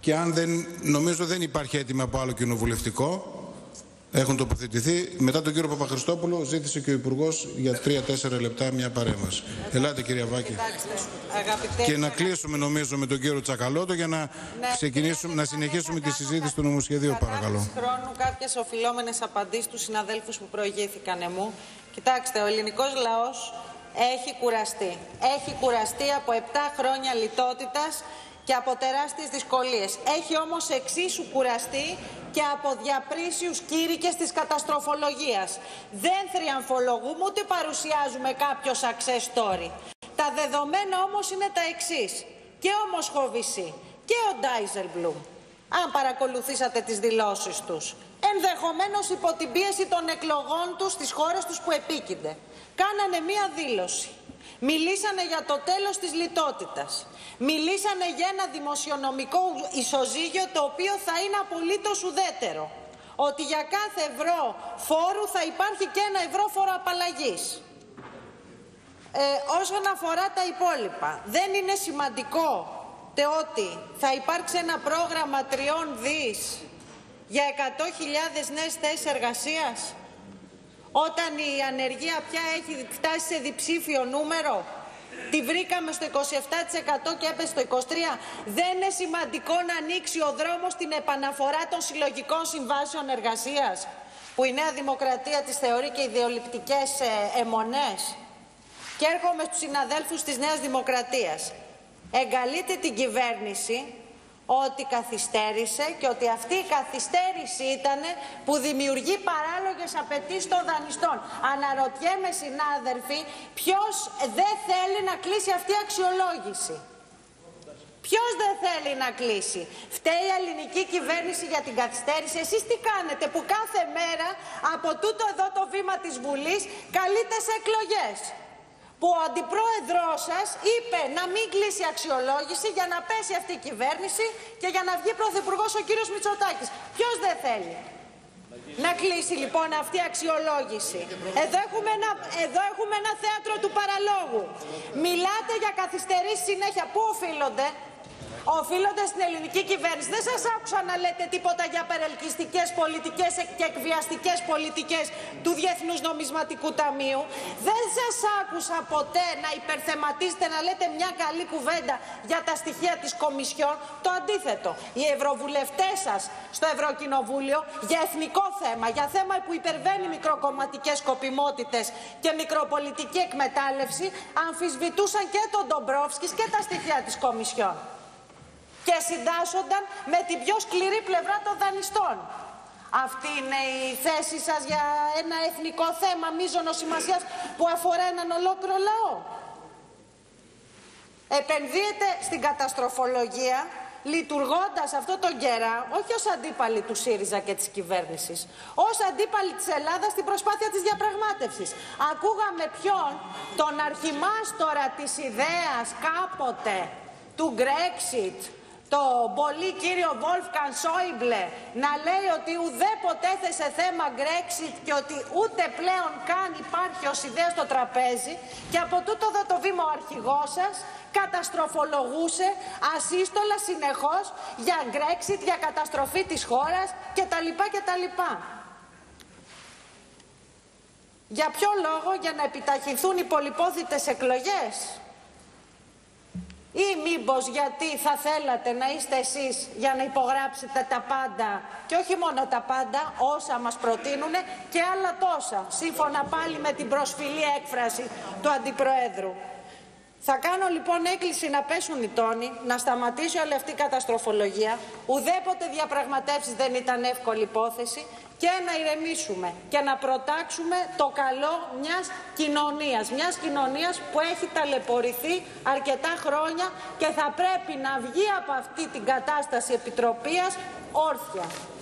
και αν δεν, νομίζω δεν υπάρχει έτοιμο από άλλο κοινοβουλευτικό. Έχουν τοποθετηθεί. Μετά τον κύριο Παπαχριστόπουλο ζήτησε και ο Υπουργός για 3-4 λεπτά μια παρέμβαση. Ελάτε κυρία Βάκη. Και να κλείσουμε νομίζω με τον κύριο Τσακαλώτο για να ξεκινήσουμε, να συνεχίσουμε τη συζήτηση του νομοσχεδίου, παρακαλώ. Χρόνου κάποιες οφειλόμενες απαντήσεις στους συναδέλφους που προηγήθηκαν μου. Κοιτάξτε, ο ελληνικός λαός έχει κουραστεί. Έχει κουραστεί από 7 χρόνια λιτότητας και από τεράστιες δυσκολίες. Έχει όμως εξίσου κουραστεί και από διαπρίσιους κήρυκες της καταστροφολογίας. Δεν θριαμφολογούμε ούτε παρουσιάζουμε κάποιο success story. Τα δεδομένα όμως είναι τα εξής. Και ο Μοσχοβησί και ο Ντάιζελμπλουμ, αν παρακολουθήσατε τις δηλώσεις τους, ενδεχομένως υπό την πίεση των εκλογών τους στις χώρες τους που επίκυνται, κάνανε μία δήλωση. Μιλήσανε για το τέλος της λιτότητας. Μιλήσανε για ένα δημοσιονομικό ισοζύγιο το οποίο θα είναι απολύτως ουδέτερο. Ότι για κάθε ευρώ φόρου θα υπάρχει και ένα ευρώ φοροαπαλλαγής. Όσον αφορά τα υπόλοιπα, δεν είναι σημαντικό ότι θα υπάρξει ένα πρόγραμμα 3 δις για 100.000 νέες θέσεις εργασίας, όταν η ανεργία πια έχει φτάσει σε διψήφιο νούμερο? Τη βρήκαμε στο 27% και έπεσε στο 23%. Δεν είναι σημαντικό να ανοίξει ο δρόμος στην επαναφορά των συλλογικών συμβάσεων εργασίας, που η Νέα Δημοκρατία τις θεωρεί και ιδεολειπτικές αιμονές? Και έρχομαι στους συναδέλφους της Νέας Δημοκρατίας. Εγκαλείτε την κυβέρνηση ότι καθυστέρησε και ότι αυτή η καθυστέρηση ήταν που δημιουργεί παράλογες απαιτήσεις των δανειστών. Αναρωτιέμαι, συνάδελφοι, ποιος δεν θέλει να κλείσει αυτή η αξιολόγηση? Ποιος δεν θέλει να κλείσει? Φταίει η ελληνική κυβέρνηση για την καθυστέρηση? Εσείς τι κάνετε που κάθε μέρα από τούτο εδώ το βήμα της Βουλής καλείτε σε εκλογές? Που ο αντιπρόεδρός σας είπε να μην κλείσει αξιολόγηση για να πέσει αυτή η κυβέρνηση και για να βγει πρωθυπουργός ο κύριος Μητσοτάκης. Ποιος δεν θέλει να κλείσει λοιπόν αυτή η αξιολόγηση? Εδώ έχουμε ένα θέατρο του παραλόγου. Μιλάτε για καθυστερήσεις συνέχεια. Πού οφείλονται? Οφείλονται στην ελληνική κυβέρνηση. Δεν σας άκουσα να λέτε τίποτα για παρελκυστικές πολιτικές και εκβιαστικές πολιτικές του Διεθνούς Νομισματικού Ταμείου. Δεν σας άκουσα ποτέ να υπερθεματίζετε, να λέτε μια καλή κουβέντα για τα στοιχεία της Κομισιόν. Το αντίθετο. Οι ευρωβουλευτές σας στο Ευρωκοινοβούλιο για εθνικό θέμα, για θέμα που υπερβαίνει μικροκομματικές σκοπιμότητες και μικροπολιτική εκμετάλλευση, αμφισβητούσαν και τον Ντομπρόφσκις και τα στοιχεία της Κομισιόν. Και συντάσσονταν με την πιο σκληρή πλευρά των δανειστών. Αυτή είναι η θέση σας για ένα εθνικό θέμα μείζωνος σημασίας που αφορά έναν ολόκληρο λαό? Επενδύεται στην καταστροφολογία, λειτουργώντας αυτό τον καιρά, όχι ως αντίπαλοι του ΣΥΡΙΖΑ και της κυβέρνησης, ως αντίπαλοι της Ελλάδας στην προσπάθεια της διαπραγμάτευσης. Ακούγαμε ποιον? Τον αρχιμάστορα της ιδέας κάποτε του Brexit, τον πολύ κύριο Βόλφγκαν Σόιμπλε, να λέει ότι ουδέποτε έθεσε θέμα Brexit και ότι ούτε πλέον καν υπάρχει ως ιδέα στο τραπέζι, και από τούτο εδώ το βήμα ο αρχηγός σας καταστροφολογούσε ασύστολα συνεχώς για Brexit, για καταστροφή της χώρας κτλ. Για ποιο λόγο? Για να επιταχυνθούν οι πολυπόθητες εκλογές? Ή μήπως γιατί θα θέλατε να είστε εσείς για να υπογράψετε τα πάντα, και όχι μόνο τα πάντα, όσα μας προτείνουν και άλλα τόσα, σύμφωνα πάλι με την προσφυλή έκφραση του Αντιπροέδρου? Θα κάνω λοιπόν έκκληση να πέσουν οι τόνοι, να σταματήσει όλη αυτή η καταστροφολογία. Ουδέποτε διαπραγματεύσεις δεν ήταν εύκολη υπόθεση, και να ηρεμήσουμε και να προτάξουμε το καλό μιας κοινωνίας που έχει ταλαιπωρηθεί αρκετά χρόνια και θα πρέπει να βγει από αυτή την κατάσταση επιτροπίας όρθια.